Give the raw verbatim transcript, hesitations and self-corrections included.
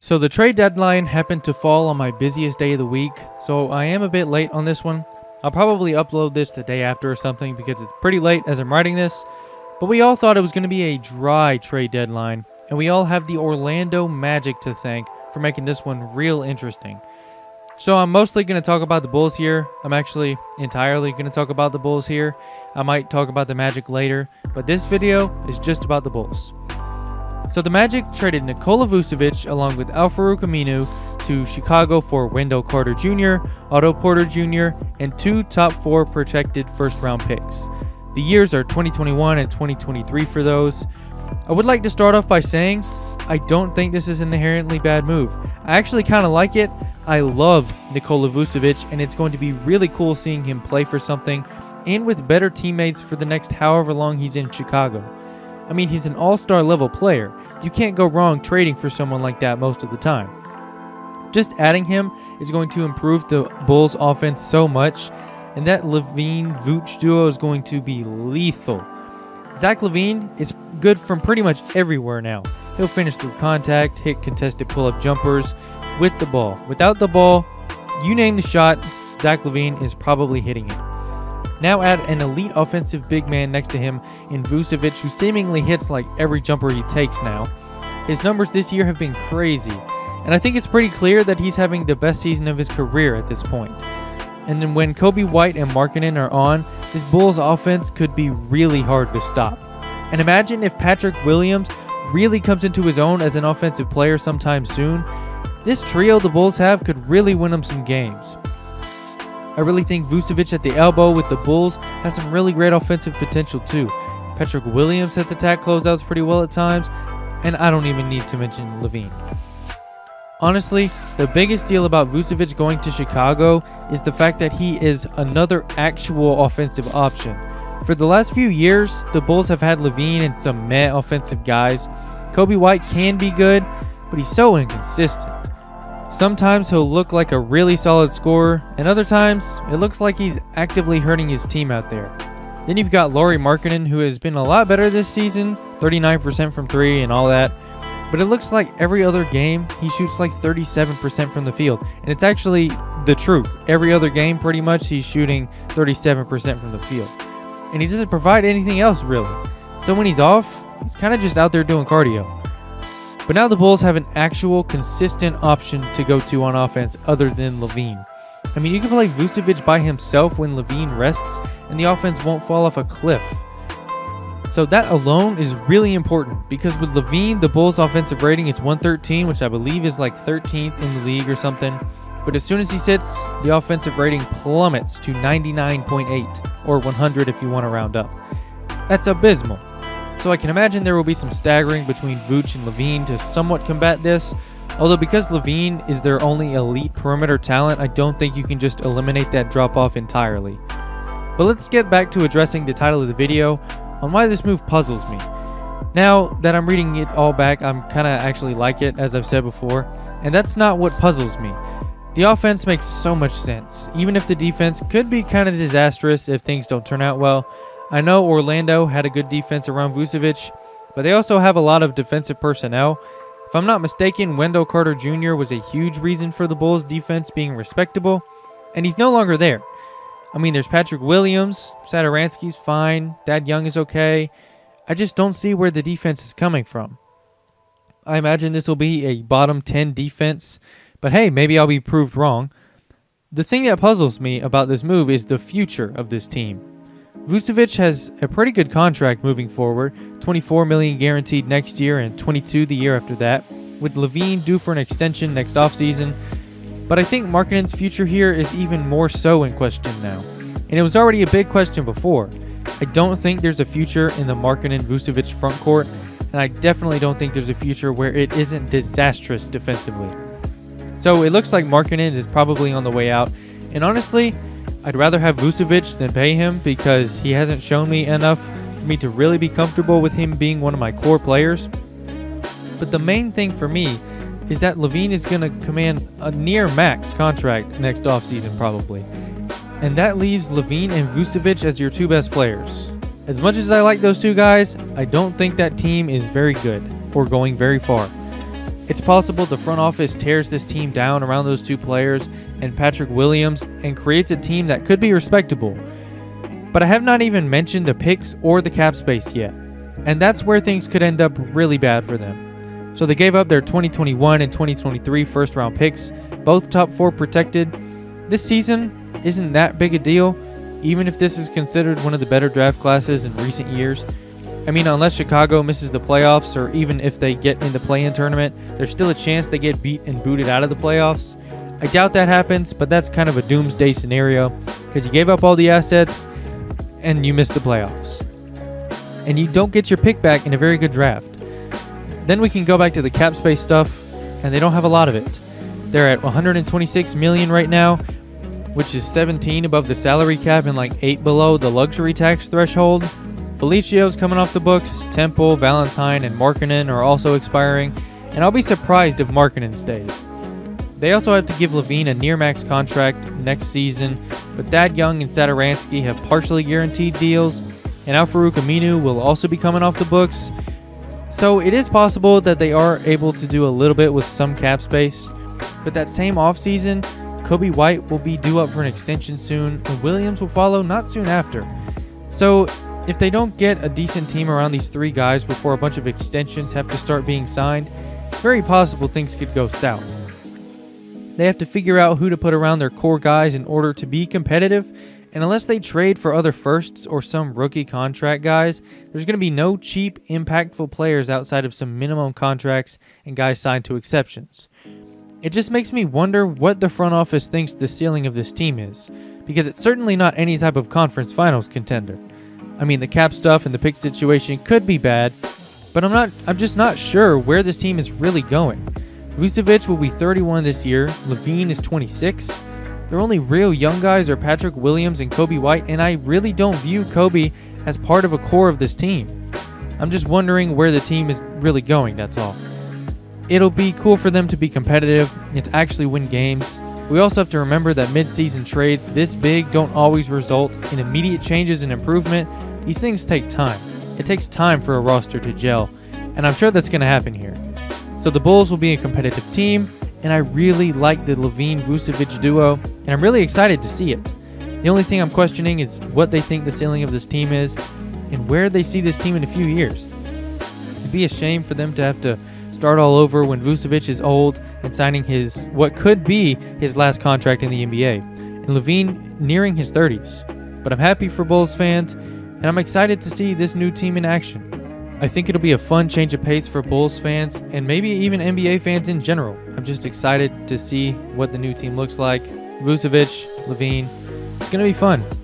So the trade deadline happened to fall on my busiest day of the week, so I am a bit late on this one. I'll probably upload this the day after or something because it's pretty late as I'm writing this. But we all thought it was going to be a dry trade deadline, and we all have the Orlando Magic to thank for making this one real interesting. So I'm mostly going to talk about the Bulls here. I'm actually entirely going to talk about the Bulls here. I might talk about the Magic later, but this video is just about the Bulls. So the Magic traded Nikola Vucevic along with Al-Farouq Aminu to Chicago for Wendell Carter Junior, Otto Porter Junior, and two top four protected first round picks. The years are twenty twenty-one and twenty twenty-three for those. I would like to start off by saying I don't think this is an inherently bad move. I actually kind of like it. I love Nikola Vucevic, and it's going to be really cool seeing him play for something and with better teammates for the next however long he's in Chicago. I mean, he's an all-star level player. You can't go wrong trading for someone like that most of the time. Just adding him is going to improve the Bulls offense so much, and that LaVine-Vooch duo is going to be lethal. Zach LaVine is good from pretty much everywhere now. He'll finish through contact, hit contested pull-up jumpers with the ball. Without the ball, you name the shot, Zach LaVine is probably hitting it. Now add an elite offensive big man next to him in Vucevic, who seemingly hits like every jumper he takes now. His numbers this year have been crazy, and I think it's pretty clear that he's having the best season of his career at this point. And then when Coby White and Markkanen are on, this Bulls offense could be really hard to stop. And imagine if Patrick Williams really comes into his own as an offensive player sometime soon. This trio the Bulls have could really win them some games. I really think Vucevic at the elbow with the Bulls has some really great offensive potential too. Patrick Williams sets attack closeouts pretty well at times, and I don't even need to mention LaVine. Honestly, the biggest deal about Vucevic going to Chicago is the fact that he is another actual offensive option. For the last few years, the Bulls have had LaVine and some meh offensive guys. Coby White can be good, but he's so inconsistent. Sometimes he'll look like a really solid scorer, and other times it looks like he's actively hurting his team out there. Then you've got Lauri Markkanen, who has been a lot better this season, thirty-nine percent from three and all that. But it looks like every other game he shoots like thirty-seven percent from the field. And it's actually the truth. Every other game pretty much he's shooting thirty-seven percent from the field. And he doesn't provide anything else really. So when he's off, he's kind of just out there doing cardio. But now the Bulls have an actual consistent option to go to on offense other than LaVine. I mean, you can play Vucevic by himself when LaVine rests and the offense won't fall off a cliff. So that alone is really important because with LaVine, the Bulls offensive rating is one thirteen, which I believe is like thirteenth in the league or something. But as soon as he sits, the offensive rating plummets to ninety-nine point eight, or one hundred if you want to round up. That's abysmal. So I can imagine there will be some staggering between Vooch and LaVine to somewhat combat this. Although because LaVine is their only elite perimeter talent, I don't think you can just eliminate that drop-off entirely. But let's get back to addressing the title of the video on why this move puzzles me. Now that I'm reading it all back, I'm kind of actually like it, as I've said before. And that's not what puzzles me. The offense makes so much sense, even if the defense could be kind of disastrous if things don't turn out well. I know Orlando had a good defense around Vucevic, but they also have a lot of defensive personnel. If I'm not mistaken, Wendell Carter Junior was a huge reason for the Bulls' defense being respectable, and he's no longer there. I mean, there's Patrick Williams, Satoransky's fine, Thad Young is okay. I just don't see where the defense is coming from. I imagine this will be a bottom ten defense, but hey, maybe I'll be proved wrong. The thing that puzzles me about this move is the future of this team. Vucevic has a pretty good contract moving forward, twenty-four million dollars guaranteed next year and twenty-two the year after that, with LaVine due for an extension next offseason. But I think Markkanen's future here is even more so in question now, and it was already a big question before. I don't think there's a future in the Markkanen-Vucevic frontcourt, and I definitely don't think there's a future where it isn't disastrous defensively. So it looks like Markkanen is probably on the way out, and honestly, I'd rather have Vucevic than pay him because he hasn't shown me enough for me to really be comfortable with him being one of my core players. But the main thing for me is that LaVine is going to command a near max contract next offseason probably. And that leaves LaVine and Vucevic as your two best players. As much as I like those two guys, I don't think that team is very good or going very far. It's possible the front office tears this team down around those two players and Patrick Williams and creates a team that could be respectable. But I have not even mentioned the picks or the cap space yet, and that's where things could end up really bad for them. So they gave up their twenty twenty-one and twenty twenty-three first round picks, both top four protected. This season isn't that big a deal, even if this is considered one of the better draft classes in recent years. I mean, unless Chicago misses the playoffs, or even if they get in the play-in tournament, there's still a chance they get beat and booted out of the playoffs. I doubt that happens, but that's kind of a doomsday scenario because you gave up all the assets and you miss the playoffs. And you don't get your pick back in a very good draft. Then we can go back to the cap space stuff, and they don't have a lot of it. They're at one hundred twenty-six million dollars right now, which is seventeen above the salary cap and like eight below the luxury tax threshold. Felicio's coming off the books, Temple, Valentine, and Markkanen are also expiring, and I'll be surprised if Markkanen stays. They also have to give LaVine a near-max contract next season, but Thad Young and Satoransky have partially guaranteed deals, and Al-Farouq Aminu will also be coming off the books. So it is possible that they are able to do a little bit with some cap space, but that same offseason, Coby White will be due up for an extension soon, and Williams will follow not soon after. So if they don't get a decent team around these three guys before a bunch of extensions have to start being signed, it's very possible things could go south. They have to figure out who to put around their core guys in order to be competitive, and unless they trade for other firsts or some rookie contract guys, there's going to be no cheap, impactful players outside of some minimum contracts and guys signed to exceptions. It just makes me wonder what the front office thinks the ceiling of this team is, because it's certainly not any type of conference finals contender. I mean, the cap stuff and the pick situation could be bad, but I'm not I'm just not sure where this team is really going. Vucevic will be thirty-one this year, LaVine is twenty-six. Their only real young guys are Patrick Williams and Coby White, and I really don't view Coby as part of a core of this team. I'm just wondering where the team is really going, that's all. It'll be cool for them to be competitive and to actually win games. We also have to remember that mid-season trades this big don't always result in immediate changes and improvement. These things take time. It takes time for a roster to gel, and I'm sure that's going to happen here. So the Bulls will be a competitive team, and I really like the LaVine-Vucevic duo, and I'm really excited to see it. The only thing I'm questioning is what they think the ceiling of this team is and where they see this team in a few years. It'd be a shame for them to have to start all over when Vucevic is old and signing his what could be his last contract in the N B A, and LaVine nearing his thirties. But I'm happy for Bulls fans, and I'm excited to see this new team in action. I think it'll be a fun change of pace for Bulls fans and maybe even N B A fans in general. I'm just excited to see what the new team looks like. Vucevic, LaVine, it's going to be fun.